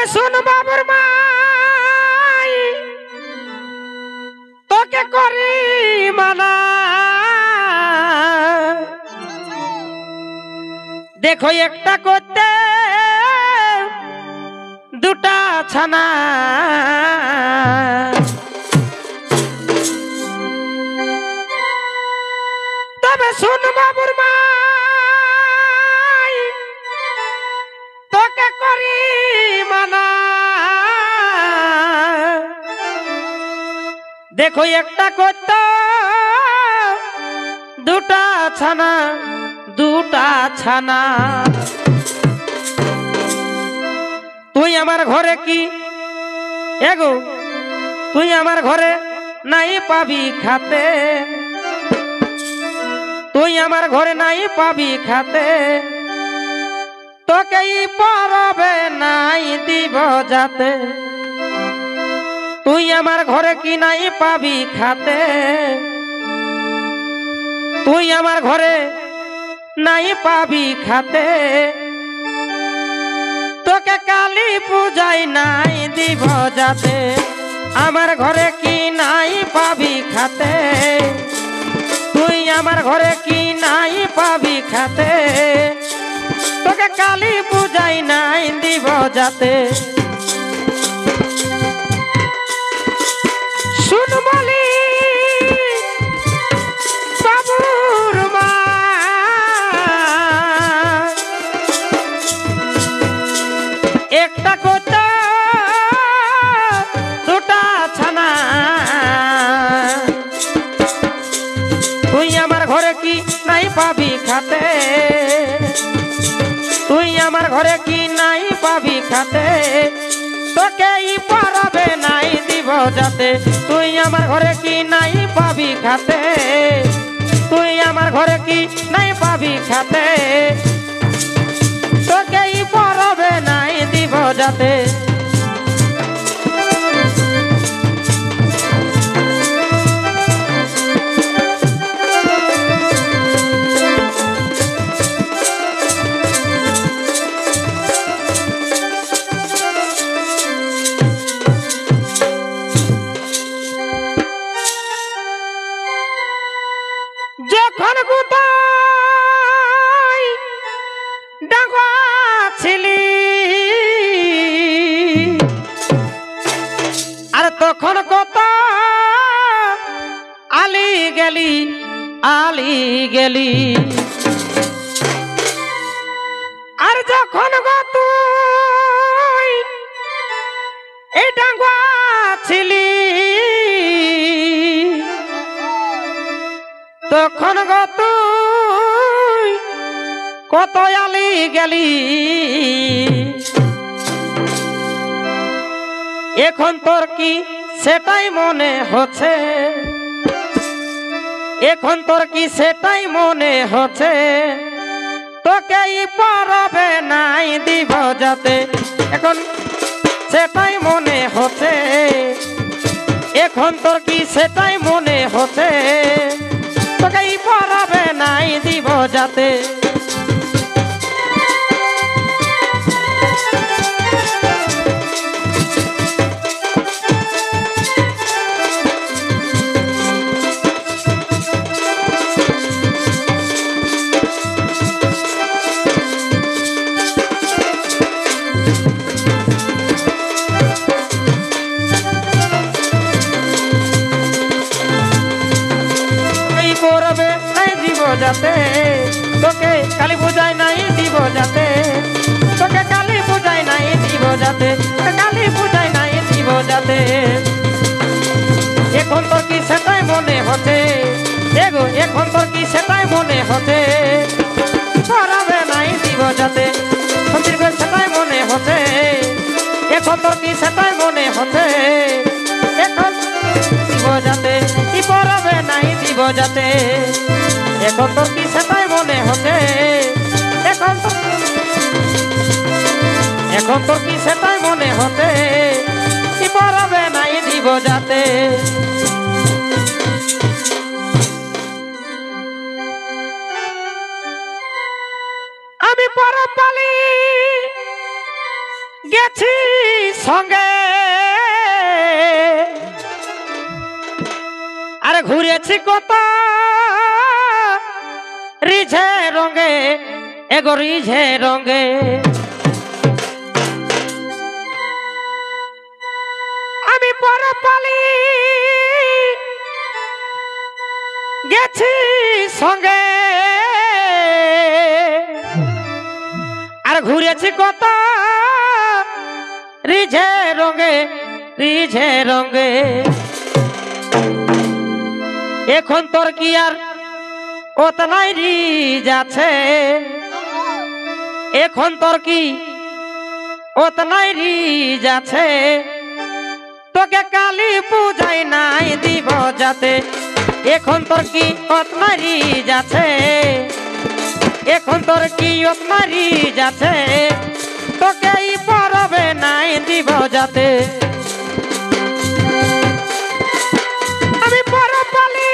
শুন বাবুর মাই তোকে করি মানা দেখো একটা করতে দুটা ছানা তবে শুন বাবুর মাই তোকে করি মানা দেখো একটা করতে দুটা ছানা তুই আমার ঘরে কি এগো তুই আমার ঘরে নাই পাবি খাতে তুই আমার ঘরে নাই পাবি খাতে তোকে পরবে নাই দিব যাতে তুই আমার ঘরে কি নাই পাবি খাতে তুই আমার ঘরে নাই পাবি খাতে তোকে কালী পূজায় নাই দিব যাতে আমার ঘরে কি নাই পাবি খাতে তুই আমার ঘরে কি নাই পাবি খাতে তোকে কালী পূজায় নাই দিব যাতে শুন বলি বাবুর মা একটা কথা দুটা ছানা তুই আমার ঘরে কি নাই পাবি খাতে তুই আমার ঘরে কি নাই পাবি খাতে তোকে পরবে নাই দিব যাতে তুই আমার ঘরে কি নাই পাবি খাতে তুই আমার ঘরে কি নাই পাবি খাতে তোকে পরবে নাই দিব যাতে যখন কোথায় ডাঙ্গা ছিলি আর তখন কত আলি গেলি আর যখন তুই এই ডাঙ্গা ছিলি তখন তুই কত আলি গেলি এখন তোর কি সেটাই মনে হচ্ছে এখন তোর কি সেটাই মনে হচ্ছে তোকে পরবে নাই দিব যাতে এখন সেটাই মনে হচ্ছে এখন তোর কি সেটাই মনে হচ্ছে তোকে পরবে নাই দিব যাতে যাতে তোকে কালী পূজায় নাই দিব যাতে তোকে কালী পূজায় নাই দিব যাতে কালী পূজায় নাই দিব যাতে এখন তোর কি সেটাই মনে হচ্ছে এগো এখন তোর কি সেটাই মনে হচ্ছে পরাবে নাই দিব যাতে সেটাই মনে হচ্ছে এখন তোর কি সেটাই মনে হচ্ছে এখন দিব যাতে কি পরাবে নাই দিব যাতে এখন তোর কি সেটাই মনে হচ্ছে এখন তোর কি সেটাই মনে হচ্ছে কি পরবে নাই দিব যাতে আমি পরপালি গেছি সঙ্গে আরে ঘুরেছি কত রিঝে রঙে এগো রিঝে রঙে আমি পরপালি গেছি সঙ্গে আর ঘুরেছি কত রিঝে রঙে এখন তোর কি আর ওতনাই রিজ আছে এখন তোর কি ওতনাই রিজ আছে তোকে কালী পূজায় নাই দিব যাতে এখন তোর কি ওতনাই রিজ আছে এখন তোর কি ওতনাই রিজ আছে তোকে এই পরবে নাই দিব যাতে আমি পরপালি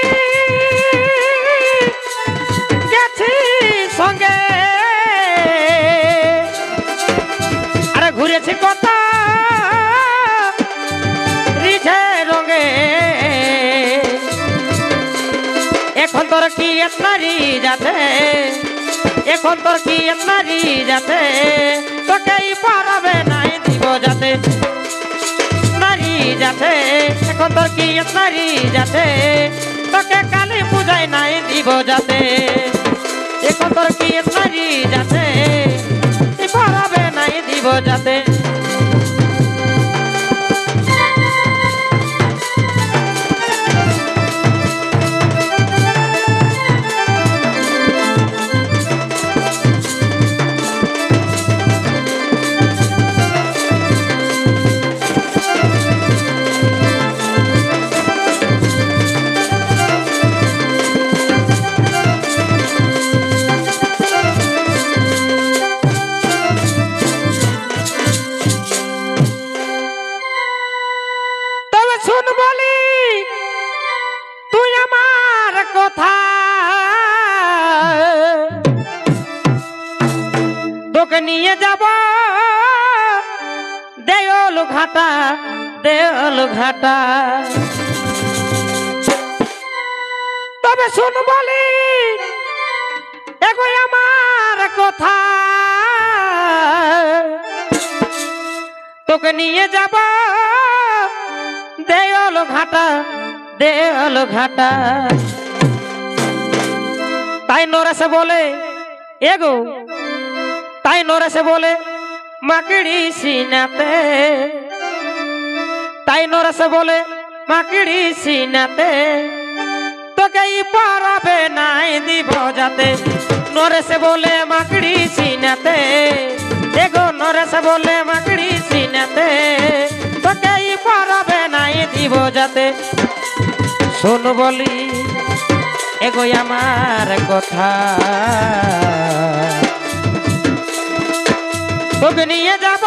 গেছি সঙ্গে আরে ঘুরেছি কত রিঝে রঙে এখন তোর কি এতনা রিজ আছে এখন তোর কি এতনা রিজ আছে তোকে পারবে নাই দিব যাতে নারী যাতে এখন তোর কি এতনা রিজ আছে তোকে কালী পূজায় নাই দিব যাতে এখন তোর কি এতনা রিজ আছে পারবে নাই দিব যাতে শুন বলি তুই আমার কথা তোকে নিয়ে যাব দেওল ঘাটা তবে শুন বলি এগো আমার কথা তোকে নিয়ে যাব দেওল ঘাটা তাই নরেশে বলে এগো তাই নরেশে বলে মাকড়ি সিনাতে তাই নরেশে বলে মাকড়ি সিনাতে তোকে পারবে নাই দিব যাতে নরেশে বলে মাকড়ি সিনাতে এগো নরেশে বলে মাকড়ি সিনাতে তোকে পারবে নাই দিব যাতে শোন বলি এগো আমার কথা তোকে নিয়ে যাব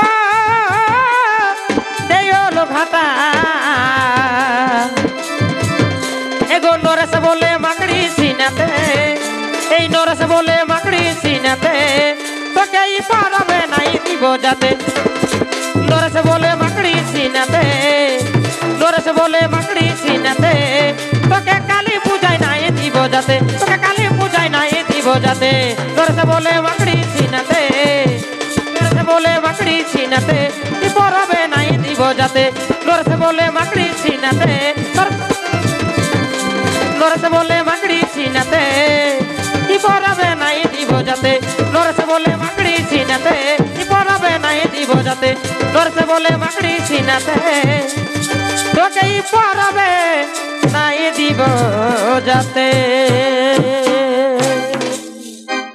দেওল ঘাটা এগো নরেশ বলে মাকড়ি সিনাতে এই নরেশ বলে মাকড়ি সিনাতে তোকে পারবে নাই দিব যাতে নরেশ বলে মাকড়ি সিনাতে নরেশ বলে মাকড়ি সিনাতে তোকে কালী পূজায় নাই দিব যাতে তোকে কালী পূজায় নাই দিব যাতে নরেশ বলে মাকড়ি সিনাতে নরেশ বলে মাকড়ি সিনাতে পরবে নাই দিব যাতে নরেশ বলে মাকড়ি সিনাতে নরেশ বলে মাকড়ি সিনাতে পরবে নাই দিব যাতে নরেশ বলে মাকড়ি সিনাতে পরবে নাই দিব যাতে নরেশ বলে মাকড়ি সিনাতে তোকে পরবে নাই দিব যাতে